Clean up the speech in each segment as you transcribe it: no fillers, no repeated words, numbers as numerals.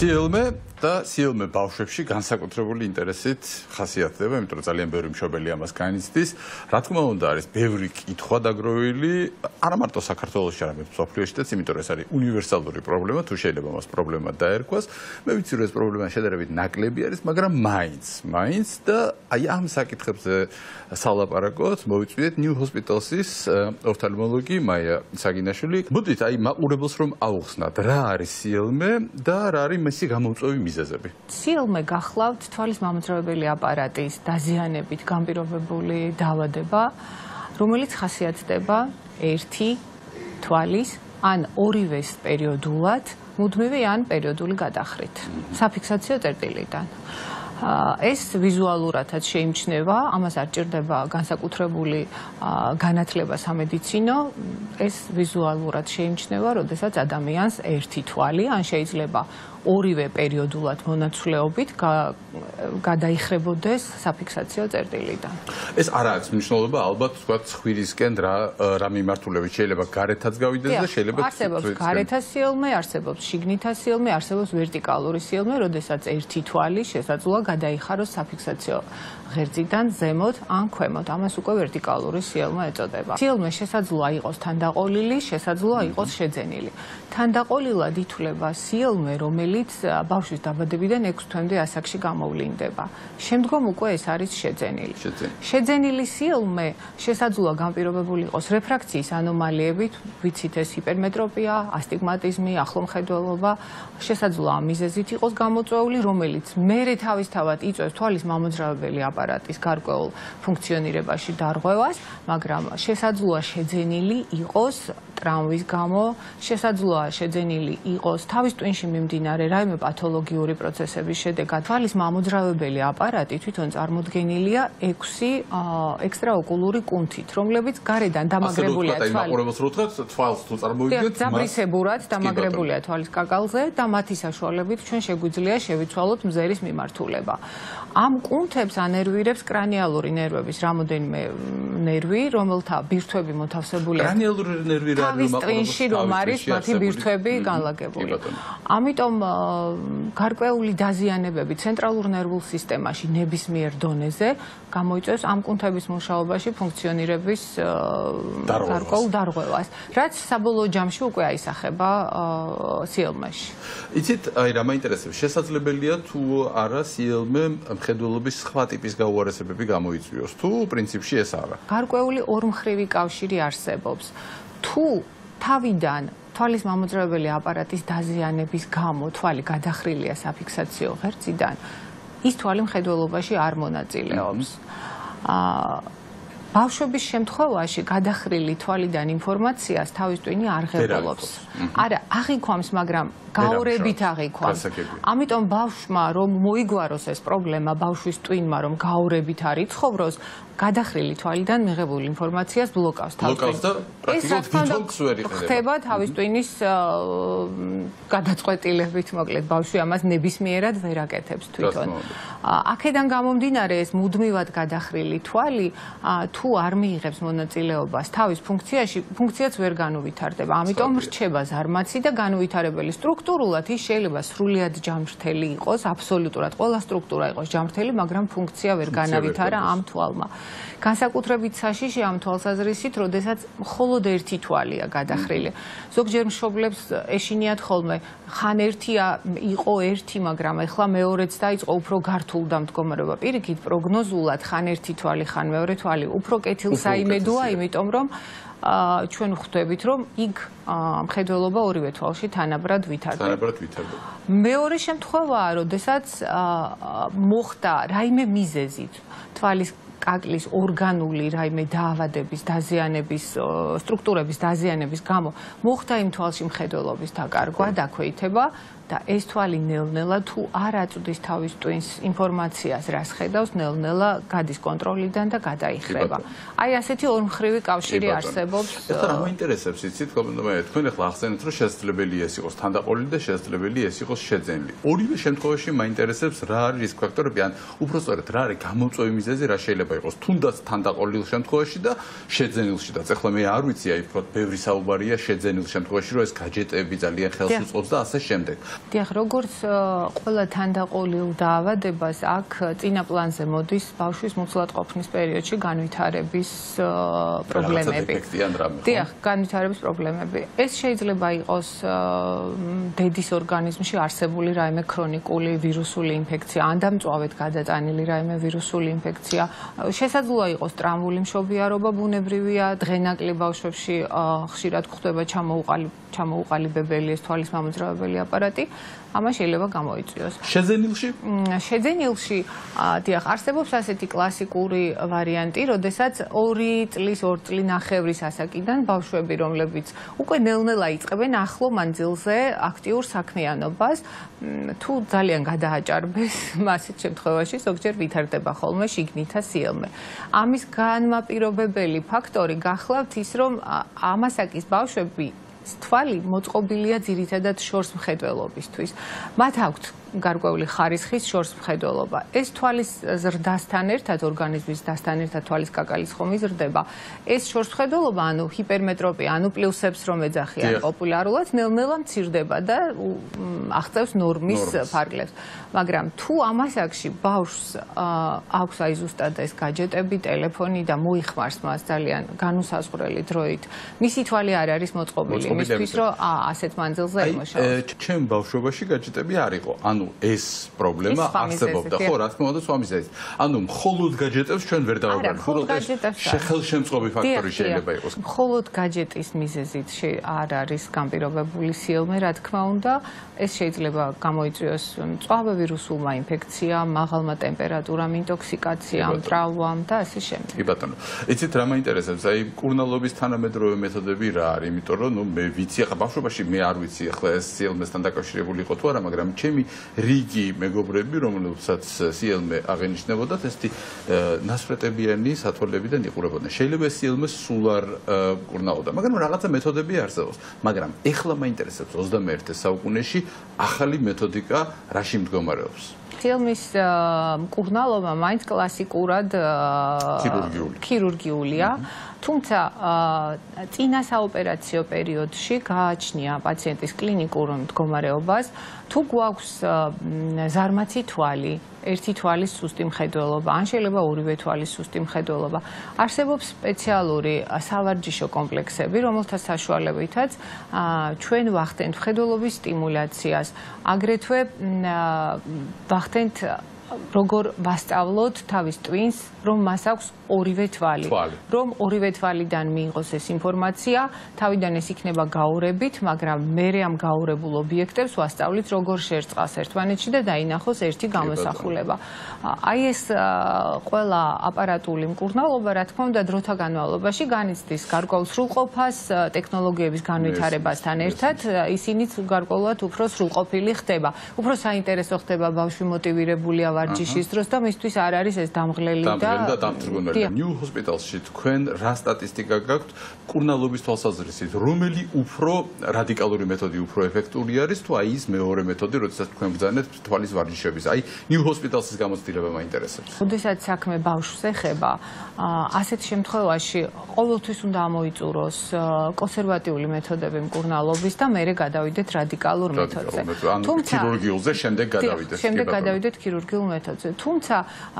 სიელმე და სიელმე ბავშვებში განსაკუთრებული ინტერესით ხასიათდება, იმიტომ რომ ძალიან ბევრი მშობელი ამას განიცდის. Რა თქმა უნდა, არის ბევრი კითხვა დაგროვილი, არა მარტო საქართველოში, არამედ მსოფლიოშიც, იმიტომ რომ ეს არის უნივერსალური პრობლემა, თუ შეიძლება მას პრობლემა დაერქვას. მე ვიცი, რომ ეს პრობლემა შედარებით ნაკლები არის, მაგრამ მაინც და აი ამ საკითხებზე სალაპარაკოთ, მოვიწვიეთ New Hospital's ოფთალმოლოგი მაია საგინაშვილი. მოდით აი მაყურებელს რომ აუხსნათ, რა არის სიელმე და რა არის მისი გამოწვევი მიზეზები. სიელმე გახლავთ თვალის მამოძრავებელი აპარატის დაზიანებით განპირობებული დაავადება, რომელიც ხასიათდება ერთი თვალის ან ორივეს პერიოდულად, მუდმივი ან პერიოდული გადახრით, საფიქსაციო წერტილიდან. ეს ვიზუალურადაც შეიმჩნევა, ამას არ ჭირდება განსაკუთრებული განათლება სამედიცინო, ეს ვიზუალურად შეიმჩნევა, როდესაც ადამიანს ერთი თვალი, ან შეიძლება ორივე პერიოდულად მონაცვლეობით გადაიხრებოდეს საფიქსაციო წერტილიდან. ეს არ აქვს მნიშვნელობა, ალბათ თქვათ ხვირისკენ რა მიმართულებით შეიძლება გარეთაც გავიდეს და შეიძლება არსებობს გარეთა სიელმე, არსებობს შიგნითა სიელმე, არსებობს ვერტიკალური სიელმე, როდესაც ერთი თვალი შესაძლოა გადაიხაროს საფიქსაციო ღერძიდან ზემოთ ან ქვემოთ. ამას უკვე ვერტიკალური სიელმე ეწოდება. სიელმე შესაძლოა იყოს თანდაყოლილი, შესაძლოა იყოს შეძენილი. თანდაყოლილად ითვლება სიელმე, რომელიც ბავშვის დაბადებიდან 6 თვემდე ასაკში გამოვლინდება. შემდგომ უკვე ეს არის შეძენილი. შეძენილი სიელმე შესაძლოა განპირობებული იყოს რეფრაქციის ანომალიებით, ვიცით ეს ჰიპერმეტროპია, ასტიგმატიზმი, ახლომხედველობა, შესაძლოა ამ მიზეზით იყოს გამოწვეული, რომელიც მერე თავისთავად იწვევს თვალის მამოძრავებელი აპარატის გარკვეულ ფუნქციონირებაში დარღვევას, მაგრამ შესაძლოა შეძენილი იყოს ტრამვის გამო, შესაძლოა შეძენილი იყოს თავის ტვინში მიმდინარე რაიმე პათოლოგიური პროცესების შედეგად. თვალის მამოძრავებელი აპარატი თვითონ წარმოდგენილია 6 ექსტრაოკულური კუნთით, რომლებიც გარედან დამაგრებულია თვალს თუ წარმოვიდგენთ, ძაბრისებურად დამაგრებულია თვალის კაკალზე და მათი საშუალებით ჩვენ შეგვიძლია შევიცვალოთ მზერის მიმართულება. ამ კუნთებს ანერვირებს კრანიალური ნერვების რამოდენიმე ნერვი, რომელთა ბირთვები მოთავსებულია. კრანიალური ნერვი რა თავის ტვინში რომ არის მათი ბირთვები განლაგებული. ამიტომ გარკვეული დაზიანებები ცენტრალურ ნერვულ სისტემაში ნებისმიერ დონეზე გამოიწვევს ამ კუნთების მუშაობაში ფუნქციონირების გარკვეულ დარღვევას, რაც საბოლოო ჯამში უკვე აისახება სიელმეში. იცით, აი რა მაინტერესებს, შესაძლებელია თუ არა სიელმე მხედველობის სხვა ტიპის გაუარესებები გამოიწვიოს, თუ პრინციპში ეს არა. გარკვეული ორმხრივი კავშირი არსებობს. თუ თავიდან თვალის მამოძრავებელი აპარატის დაზიანების გამო თვალი გადახრილია საფიქსაციო ღერძიდან, ის თვალი მხედველობაში არ მონაწილეობს. ბავშვების შემთხვევაში გადახრილი თვალიდან ინფორმაციას თავის ტვინი არ ღებულობს. არა, აღიქვამს, მაგრამ გაორებით აღიქვამს. ამიტომ ბავშვმა რომ მოიგვაროს ეს პრობლემა, ბავშვის ტვინმა რომ გაორებით არ იცხოვროს, გადახრილი თვალიდან მიღებული ინფორმაციას ბლოკავს თავის ტვინს. ეს ხდება თავის ტვინის გადაწყვეტილებით, მოკლედ ბავშვი ამას ნებისმიერად ვერ აკეთებს თვითონ. აქედან გამომდინარე ეს მუდმივად გადახრილი თვალი თუ არ მიიღებს მონაწილეობას თავის ფუნქციაც ვერ განუვითარდება. ამიტომ რჩება ზარმაცი და განუვითარებელი სტრუქტურულად ის შეიძლება სრულიად ჯამრთელი იყოს, აბსოლუტურად ყველა სტრუქტურა იყოს ჯამრთელი, მაგრამ ფუნქცია ვერ განავითარა ამ თვალმა. განსაკუთრებით საშიში ამ თვალსაზრისით, როდესაც მხოლოდ ერთი თვალია გადახრილი. ზოგჯერ მშობლებს ეშინიათ ხოლმე, ხან იყო ერთი, მაგრამ ეხლა მეორეც დაიწყო, უფრო გართულდა მდგომარეობა. პირიქით პროგნოზულად ხან ერთი თვალი, ხან მეორე თვალი უფრო კეთილსაიმედოა, იმიტომ რომ ჩვენ ხვდებით, რომ იქ მხედველობა ორივე თვალში თანაბრად ვითარდება. მეორე შემთხვევაა, როდესაც მოხდა რაიმე მიზეზით თვალის კაკლის ორგანული რაიმე დაავადების, დაზიანების, სტრუქტურების დაზიანების გამო მოხდა იმ თვალში მხედველობის დაკარგვა, დაქვეითება და ეს თვალი ნელ-ნელა თუ არ აწვდის თავის ტვინს ინფორმაციას, რას ხედავს, ნელ-ნელა გადის კონტროლიდან და გადაიხრება. აი ასეთი ორმხრივი კავშირი არსებობს. ეხლა რა მაინტერესებს, იცით, თქვენ ახლა ახსენეთ, რომ შესაძლებელია ეს იყოს თანდაყოლილი და შესაძლებელია ეს იყოს შეძენილი. ორივე შემთხვევაში მაინტერესებს რა არის რისკ ფაქტორები, ან უბრალოდ რა არის გამოწვევი მიზეზი, რა შეიძლება იყოს თუნდაც თანდაყოლილ შემთხვევაში და შეძენილშიდაც. ეხლა მე არ ვიცი, აი ვთქვათ, ბევრი საუბარია შეძენილ შემთხვევაში, რომ ეს გაჯეტები ძალიან ხელს უწყობს და ასე შემდეგ. დიახ, როგორც ყველა თანდაყოლილ დაავადებას აქ წინა პლანზე მოდის ბავშვის მუცლად ყოფნის პერიოდში განვითარების პრობლემები. დიახ, განვითარების პრობლემები. ეს შეიძლება იყოს დედის ორგანიზმში არსებული რაიმე ქრონიკული ვირუსული ინფექცია, ან დამწვავედ გადატანილი რაიმე ვირუსული ინფექცია. შესაძლოა იყოს ტრამვული მშობიარობა, ბუნებრივია, დღენაკლი ბავშვებში ხშირად გვხვდება ჩამოუყალიბებელი ეს თვალის მამოძრავებელი აპარატი. ამას შეიძლება გამოიწვიოს. შეძენილში, დიახ, არსებობს ასეთი კლასიკური ვარიანტი, როდესაც 2 წლის, 2 წლინახევრის ასაკიდან ბავშვები, რომლებიც უკვე ნელ-ნელა იწყებენ ახლო მანძილზე აქტიურ საქმიანობას, თუ ძალიან გადააჭარბეს, ასეთ შემთხვევაში ზოგჯერ ვითარდება ხოლმე შიგნითა სიელმე. ამის განმაპირობებელი ფაქტორი გახლავთ ის, რომ ამასაკის ბავშვები თვალი მოწყობილია ძირითადად შორს მხედველობისთვის. მათ აქვთ გარკვეული ხარისხის შორს მხედველობა. ეს თვალის ზრდასთან ერთად, ორგანიზმის ზრდასთან ერთად თვალის კაკალის ხომი ზრდება. ეს შორს მხედველობა, ანუ ჰიპერმეტროპია, ანუ პლუსებს რომ ეძახიან პოპულარულად, ნელ-ნელა მცირდება და აღწევს ნორმის ფარგლებს. მაგრამ თუ ამასაკში ბავშვს აქვს აი ზუსტად ეს გაჯეტები, ტელეფონი და მოიხმარს მას ძალიან განუსაზღვრელი დროით, მისი თვალი არ არის მოწყობილი იმისთვის, რომ ასეთ მანძილზე იმუშაოს. ჩემ ბავშვობაში გაჯეტები არ იყო. ეს პრობლემა არსებობდა, ხო, რა თქმა უნდა, სვამის ეს. ანუ მხოლოდ გაჯეტებს ჩვენ ვერ დავაბარგებთ. ხელშემწყობი ფაქტორი შეიძლება იყოს. მხოლოდ გაჯეტის მიზეზით არ არის განპირობებული სიელმე, რა თქმა უნდა, ეს შეიძლება გამოიწვიოს მწვავე ვირუსულმა ინფექციამ, მაღალმა ტემპერატურამ, ინტოქსიკაციამ, ტრავმამ და ასე შემდეგ. კი ბატონო. იცით რა მაინტერესებს? აი კურნალობის თანამედროვე მეთოდები რა არის? იმიტომ რომ მე ვიცი, ახლა ბავშვობაში მე არ ვიცი, ახლა ეს სიელმესთან დაკავშირებული იყო თუ არა, მაგრამ ჩემი რიგი მეგობრები, რომელსაც სიელმე აღენიშნებოდათ, ესეთი ნასვრეტებიანი სათვალებიდან იყურებოდნენ. შეიძლება ეს სიელმე სულ არ კურნალობდა, მაგრამ რაღაცა მეთოდები არსებობს. მაგრამ ეხლა მაინტერესებს 21 საუკუნეში ახალი მეთოდიკა რაში მდგომარეობს? სიელმის მკურნალობა მაინც კლასიკურად ქირურგიულია. თუმცა წინა საოპერაციო პერიოდში გააჩნია პაციენტის კლინიკურ მდგომარეობას, თუ გვაქვს ზარმაცი თვალი, ერთი თვალის სუსტი მხედველობა, ან შეიძლება ორივე თვალის სუსტი მხედველობა. არსებობს სპეციალური სავარჯიშო კომპლექსები, რომელთა საშუალებითაც ჩვენ ვახდენთ მხედველობის სტიმულაციას, აგრეთვე ვახდენთ როგორ ვასწავლოთ თავის ტვინს, რომ მას აქვს ორივე თვალი. რომ ორივე თვალიდან მიიღოს ეს ინფორმაცია, თავიდან ეს იქნება გაურებით, მაგრამ მერე ამ გაურებულ ობიექტებს ვასწავლით, როგორ შერწყას ერთმანეთში და დაინახოს ერთი გამოსახულება. აი ეს ყველა აპარატული მკურნალობა, რა თქმა უნდა, დროთა განმავლობაში განიცდის გარკვეულ სრულყოფას, ტექნოლოგიების განვითარებასთან ერთად, ისინიც გარკვეულად უფრო სრულყოფილი ხდება. უფრო საინტერესო ხდება ბავშვი მოტივირებულია ვარჯიშის დროს და მისთვის არ არის ეს დამღლელი და დამთრგუნველი. New Hospital-ში თქვენ რა სტატისტიკა გაქვთ კურნალობის თვალსაზრისით? რომელი უფრო რადიკალური მეთოდი უფრო ეფექტური არის თუ აი ის მეორე მეთოდი, როდესაც თქვენ ბრძანეთ თვალის ვარჯიშების? აი New Hospital-ის გამოცდილება მაინტერესებს. როდესაც საქმე ბავშვს ეხება, ასეთ შემთხვევაში ყოველთვის უნდა ამოიწუროს კონსერვატიული მეთოდები მკურნალობის და მერე გადავიდეთ რადიკალურ მეთოდზე. თუმცა ქირურგიულზე შემდეგ გადავიდეთ. შემდეგ გადავიდეთ ქირურგიულ მეთოდზე. თუმცა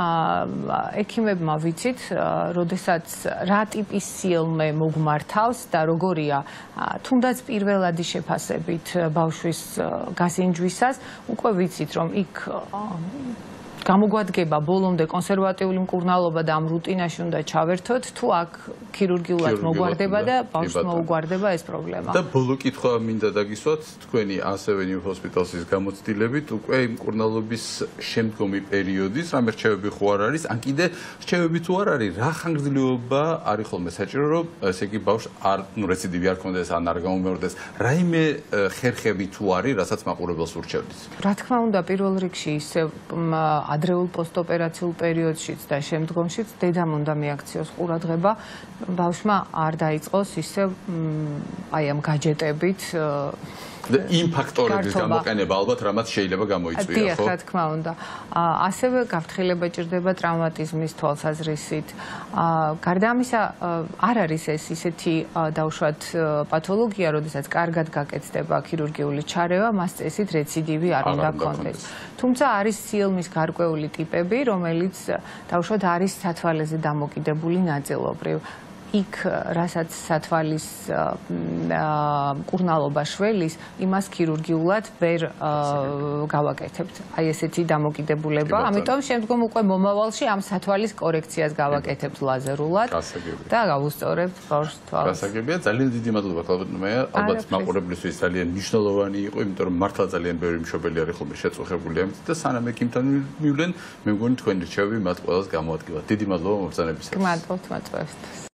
ექიმებმა ვიცით, როდესაც რა ტიპის სიელმე მოგმართავს და როგორია, თუნდაც პირველადი შეფასებით ბავშვის გასინჯვისას, უკვე ვიცით, რომ იქ გამოგვადგება ბოლომდე კონსერვატიული მკურნალობა და ამ რუტინაში უნდა ჩავერთოთ, თუ აქ ქირურგიულად მოგვარდება და ბავშვს მოუგვარდება ეს პრობლემა. და ბოლო კითხვა მინდა დაგისვათ, თქვენი ასევე New Hospital-ის გამოცდილებით უკვე მკურნალობის შემდგომი პერიოდის რამე რჩევები ხო არ არის, ან კიდე რჩევები თუ არ არის, რა ხანგრძლივობა არის ხოლმე საჭირო, რომ ესე იგი ბავშვს არ რეციდივი არ ქონდეს, ან არ გამომეორდეს, რაიმე ხერხები თუ არის, რასაც მაყურებელს ურჩევდით? რა თქმა უნდა, პირველ რიგში ისევ ადრეულ პოსტოპერაციულ პერიოდშიც და შემდგომშიც დედამ უნდა მიაქციოს ყურადღება, ბავშვმა არ დაიწყოს ისევ აი ამ გაჯეტებით იმ ფაქტორების გამოყენება ალბათ რამაც შეიძლება გამოიწვია, დიახ, რა თქმა უნდა. ასევე გაფრთხილება ჭირდება ტრავმატიზმის თვალსაზრისით. გარდა ამისა, არ არის ეს ისეთი დაუშვათ პათოლოგია, როდესაც კარგად გაკეთდება ქირურგიული ჩარევა, მას წესით რეციდივი არ უნდა ჰქონდეს. თუმცა არის სიელმის გარკვეული ტიპები, რომელიც დაუშვათ არის სათვალეზე დამოკიდებული ნაწილობრივ. იქ, რასაც სათვალის მკურნალობა შველის, იმას ქირურგიულად ვერ გავაკეთებთ. აი ესეთი დამოკიდებულება, ამიტომ შემდგომ უკვე მომავალში ამ სათვალის კორექციას გავაკეთებთ ლაზერულად და გავუსწორებთ ბავშვს თვალს. გასაგებია, ძალიან დიდი მადლობა ქალბატონია. ალბათ მაყურებლისთვის ძალიან მნიშვნელოვანი იყო, იმიტომ რომ მართლა ძალიან ბევრი მშობელი არის ხოლმე შეწუხებული ამით და სანამ ექიმთან მივლენ, მე მგონი თქვენი რჩევები მათ ყველას გამოადგილათ. დიდი მადლობა მობრძანებისათვის. გმადლობთ მოწვევისთვის.